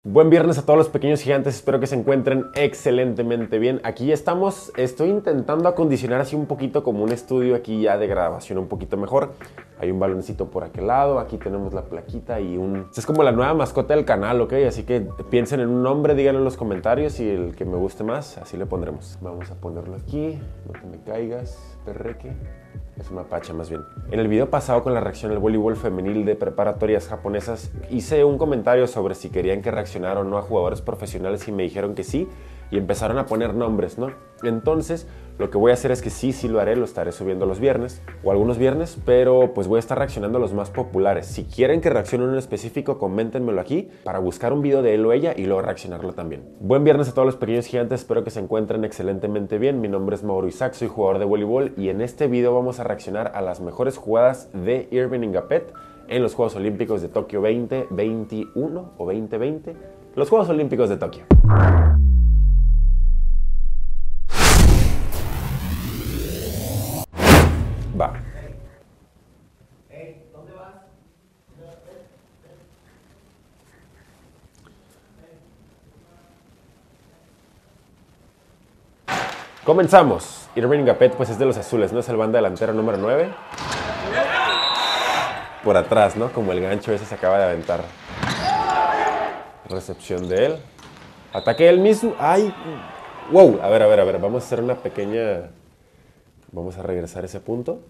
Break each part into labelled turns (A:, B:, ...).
A: Buen viernes a todos los pequeños gigantes, espero que se encuentren excelentemente bien. Aquí ya estamos, estoy intentando acondicionar así un poquito como un estudio aquí ya de grabación un poquito mejor. Hay un baloncito por aquel lado, aquí tenemos la plaquita y es como la nueva mascota del canal, ¿ok? Así que piensen en un nombre, díganlo en los comentarios y el que me guste más, así le pondremos. Vamos a ponerlo aquí, no te me caigas, perreque. Es una pacha más bien. En el video pasado con la reacción al voleibol femenil de preparatorias japonesas hice un comentario sobre si querían que reaccionara o no a jugadores profesionales y me dijeron que sí y empezaron a poner nombres, ¿no? Entonces lo que voy a hacer es que sí lo haré, lo estaré subiendo los viernes o algunos viernes, pero pues voy a estar reaccionando a los más populares. Si quieren que reaccione uno en específico, coméntenmelo aquí para buscar un video de él o ella y luego reaccionarlo también. Buen viernes a todos los pequeños gigantes, espero que se encuentren excelentemente bien. Mi nombre es Mauro Isaac, soy jugador de voleibol y en este video vamos a reaccionar a las mejores jugadas de Irving Ngapeth en los Juegos Olímpicos de Tokio 2021 o 2020, los Juegos Olímpicos de Tokio. Va.
B: ¿Dónde vas?
A: Comenzamos. Irving Ngapeth pues es de los azules, ¿no? Es el banda delantero número 9. Por atrás, ¿no? Como el gancho ese se acaba de aventar. Recepción de él. Ataque él mismo. ¡Ay! ¡Wow! A ver. Vamos a hacer una pequeña... Vamos a regresar a ese punto.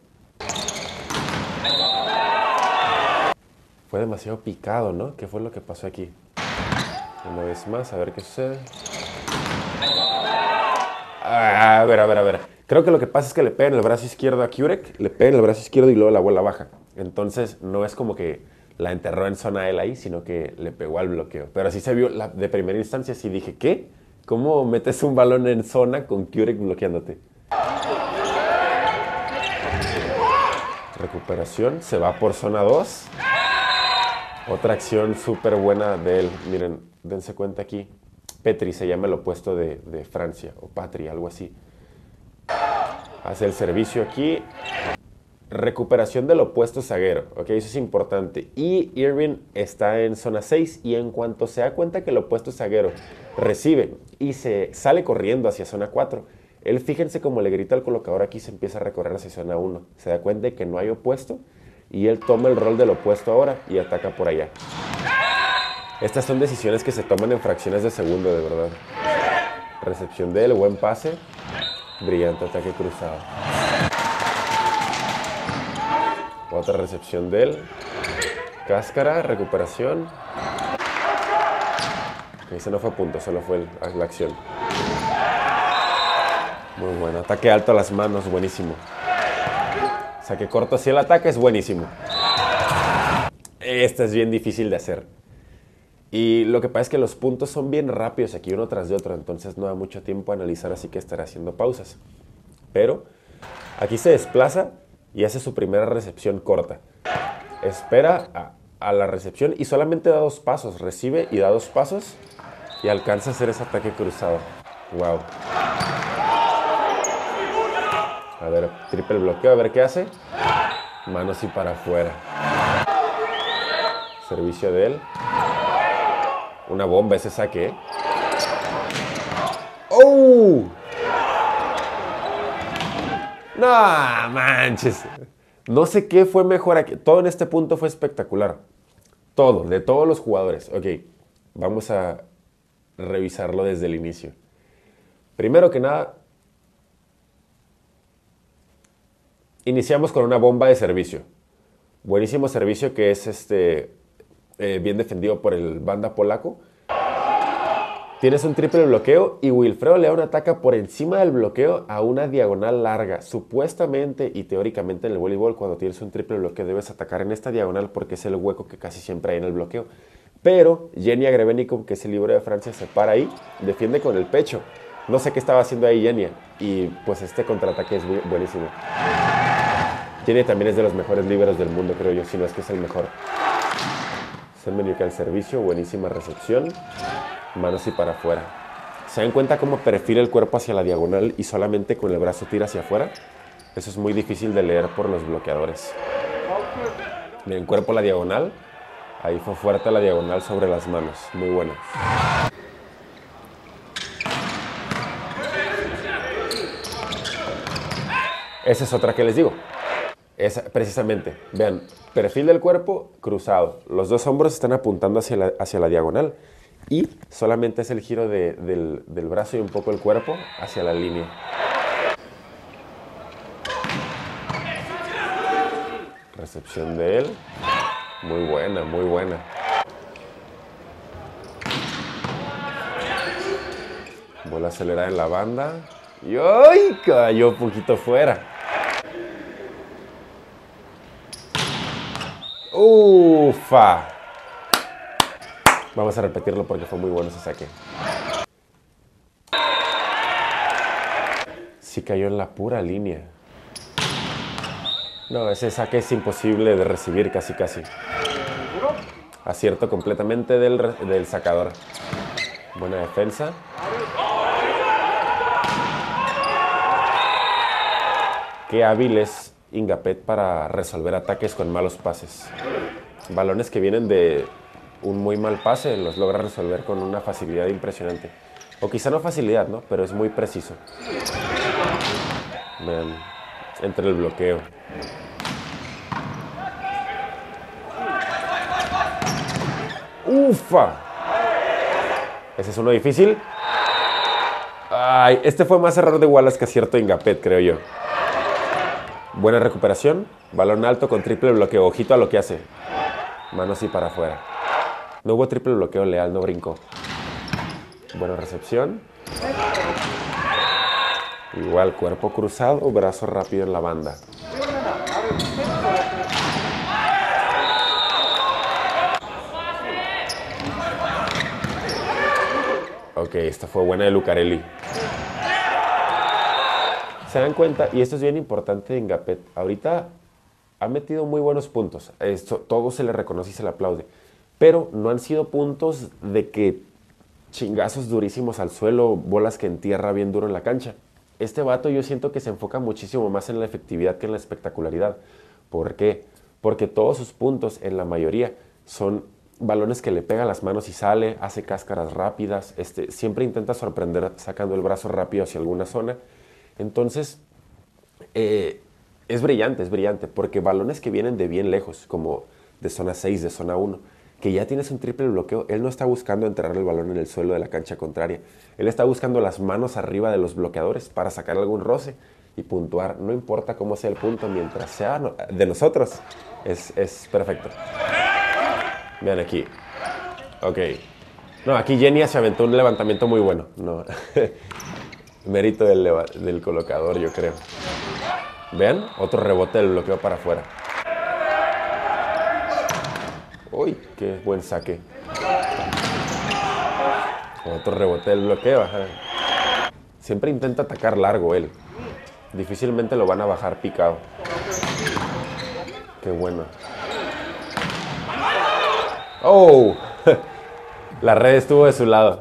A: Fue demasiado picado, ¿no? ¿Qué fue lo que pasó aquí? Una vez más, a ver qué sucede. A ver. Creo que lo que pasa es que le pega en el brazo izquierdo a Kurek, le pega en el brazo izquierdo y luego la bola baja. Entonces no es como que la enterró en zona él ahí, sino que le pegó al bloqueo. Pero así se vio de primera instancia, sí dije, ¿qué? ¿Cómo metes un balón en zona con Kurek bloqueándote? Recuperación, se va por zona 2. Otra acción súper buena de él. Miren, dense cuenta aquí. Petri se llama el opuesto de Francia, o Patri, algo así. Hace el servicio aquí. Recuperación del opuesto zaguero, ¿ok? Eso es importante. Y Irving está en zona 6 y en cuanto se da cuenta que el opuesto zaguero recibe y se sale corriendo hacia zona 4, él, fíjense cómo le grita al colocador aquí, se empieza a recorrer hacia zona 1. Se da cuenta de que no hay opuesto y él toma el rol del opuesto ahora y ataca por allá. Estas son decisiones que se toman en fracciones de segundo, de verdad. Recepción de él, buen pase. Brillante ataque cruzado. Otra recepción de él. Cáscara, recuperación. Ese no fue punto, solo fue la acción. Muy bueno. Ataque alto a las manos, buenísimo. Saque corto hacia el ataque, es buenísimo. Este es bien difícil de hacer. Y lo que pasa es que los puntos son bien rápidos aquí, uno tras de otro. Entonces no da mucho tiempo a analizar, así que estaré haciendo pausas. Pero aquí se desplaza y hace su primera recepción corta. Espera a la recepción y solamente da 2 pasos. Recibe y da 2 pasos y alcanza a hacer ese ataque cruzado. Wow. A ver, triple bloqueo, a ver qué hace. Manos y para afuera. Servicio de él. Una bomba ese saque, ¿eh? ¡Oh! ¡No manches! No sé qué fue mejor aquí. Todo en este punto fue espectacular. Todo, de todos los jugadores. Ok, vamos a revisarlo desde el inicio. Primero que nada, iniciamos con una bomba de servicio. Buenísimo servicio que es bien defendido por el banda polaco. Tienes un triple bloqueo y Wilfredo León ataca por encima del bloqueo a una diagonal larga. Supuestamente y teóricamente en el voleibol, cuando tienes un triple bloqueo debes atacar en esta diagonal porque es el hueco que casi siempre hay en el bloqueo. Pero Yenia Grebennikov, que es el libero de Francia, se para ahí, defiende con el pecho. No sé qué estaba haciendo ahí Yenia y pues este contraataque es buenísimo. Yenia también es de los mejores líberos del mundo, creo yo, si no es que es el mejor. Semeniuk al servicio, buenísima recepción. Manos y para afuera. ¿Se dan cuenta cómo perfila el cuerpo hacia la diagonal y solamente con el brazo tira hacia afuera? Eso es muy difícil de leer por los bloqueadores. Miren, cuerpo a la diagonal, Ahí fue fuerte la diagonal sobre las manos. Muy buena. Esa es otra que les digo. Esa, precisamente, vean, perfil del cuerpo cruzado. Los dos hombros están apuntando hacia la diagonal. Y solamente es el giro del brazo y un poco el cuerpo hacia la línea. Recepción de él. Muy buena, muy buena. Bola acelerada en la banda. Y ¡ay! Cayó un poquito fuera. ¡Ufa! Vamos a repetirlo porque fue muy bueno ese saque. Sí cayó en la pura línea. No, ese saque es imposible de recibir casi. Acierto completamente del sacador. Buena defensa. Qué hábil es Ingapet para resolver ataques con malos pases. Balones que vienen de un muy mal pase los logra resolver con una facilidad impresionante. O quizá no facilidad, ¿no? Pero es muy preciso. Vean, entre el bloqueo. ¡Ufa! Ese es uno difícil. Ay, este fue más error de Wallace que acierto de Ingapet, creo yo. Buena recuperación. Balón alto con triple bloqueo. Ojito a lo que hace. Manos y para afuera. No hubo triple bloqueo, Leal no brincó. Buena recepción. Igual, cuerpo cruzado, brazo rápido en la banda. Ok, esta fue buena de Lucarelli. Se dan cuenta, y esto es bien importante en Ingapet, ahorita ha metido muy buenos puntos. Esto, todo se le reconoce y se le aplaude. Pero no han sido puntos de que chingazos durísimos al suelo, bolas que entierra bien duro en la cancha. Este vato yo siento que se enfoca muchísimo más en la efectividad que en la espectacularidad. ¿Por qué? Porque todos sus puntos, en la mayoría, son balones que le pega a las manos y sale, hace cáscaras rápidas, siempre intenta sorprender sacando el brazo rápido hacia alguna zona. Entonces, es brillante, porque balones que vienen de bien lejos, como de zona 6, de zona 1, que ya tienes un triple bloqueo, él no está buscando enterrar el balón en el suelo de la cancha contraria. Él está buscando las manos arriba de los bloqueadores para sacar algún roce y puntuar. No importa cómo sea el punto, mientras sea de nosotros, es perfecto. Vean aquí. Ok. No, aquí Jenny se aventó un levantamiento muy bueno. No. Mérito del colocador, yo creo. Vean, otro rebote del bloqueo para afuera. Uy, qué buen saque. Otro rebote del bloqueo, ajá. Siempre intenta atacar largo él. Difícilmente lo van a bajar picado. Qué bueno. ¡Oh! La red estuvo de su lado.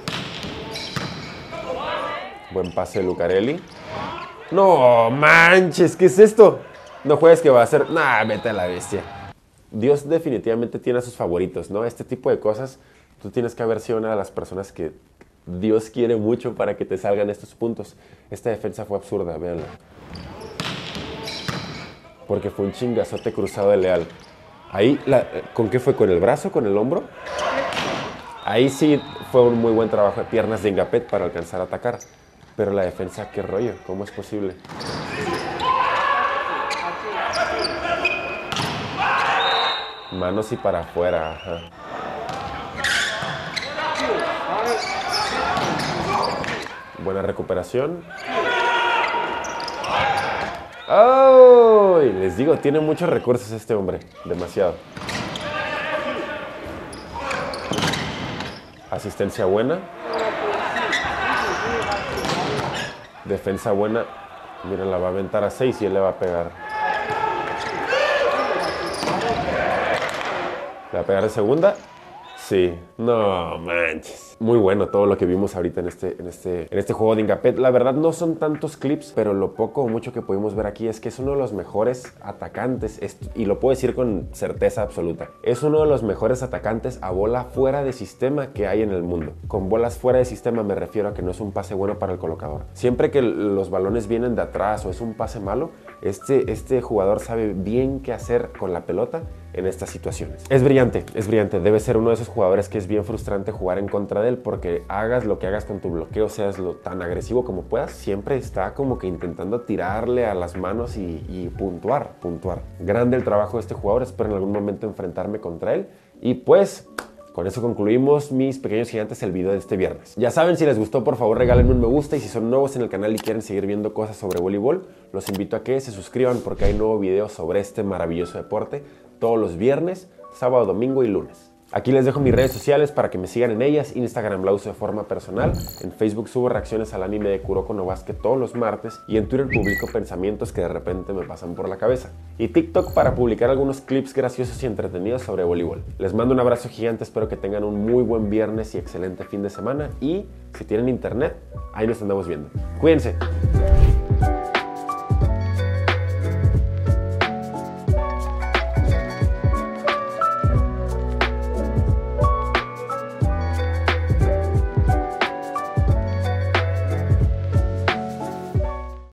A: Buen pase de Lucarelli. ¡No manches! ¿Qué es esto? No juegues que va a ser... Nah, vete a la bestia. Dios definitivamente tiene a sus favoritos, ¿no? Este tipo de cosas, tú tienes que haber sido una de las personas que Dios quiere mucho para que te salgan estos puntos. Esta defensa fue absurda, véanla. Porque fue un chingazote cruzado de Leal. Ahí, ¿con qué fue? ¿Con el brazo? ¿Con el hombro? Ahí sí fue un muy buen trabajo de piernas de Ingapet para alcanzar a atacar. Pero la defensa, ¿qué rollo? ¿Cómo es posible? Manos y para afuera, ajá. Buena recuperación. ¡Oh! Les digo, tiene muchos recursos este hombre. Demasiado. Asistencia buena. Defensa buena. Mira, la va a aventar a 6 y él le va a pegar. Le va a pegar de segunda. Sí, no manches. Muy bueno todo lo que vimos ahorita en este juego de Ingapet. La verdad no son tantos clips, pero lo poco o mucho que pudimos ver aquí es que es uno de los mejores atacantes, y lo puedo decir con certeza absoluta. Es uno de los mejores atacantes a bola fuera de sistema que hay en el mundo. Con bolas fuera de sistema me refiero a que no es un pase bueno para el colocador. Siempre que los balones vienen de atrás o es un pase malo, este jugador sabe bien qué hacer con la pelota en estas situaciones. Es brillante, debe ser uno de esos jugadores que es bien frustrante jugar en contra de él, porque hagas lo que hagas con tu bloqueo, seas lo tan agresivo como puedas, siempre está como que intentando tirarle a las manos y puntuar. Grande el trabajo de este jugador, espero en algún momento enfrentarme contra él, y pues con eso concluimos, mis pequeños gigantes, el video de este viernes. Ya saben, si les gustó, por favor regálenme un me gusta, y si son nuevos en el canal y quieren seguir viendo cosas sobre voleibol, los invito a que se suscriban porque hay nuevo video sobre este maravilloso deporte todos los viernes, sábado, domingo y lunes. Aquí les dejo mis redes sociales para que me sigan en ellas. Instagram la uso de forma personal. En Facebook subo reacciones al anime de Kuroko no Basket todos los martes. Y en Twitter publico pensamientos que de repente me pasan por la cabeza. Y TikTok para publicar algunos clips graciosos y entretenidos sobre voleibol. Les mando un abrazo gigante, espero que tengan un muy buen viernes y excelente fin de semana. Y si tienen internet, ahí nos andamos viendo. Cuídense.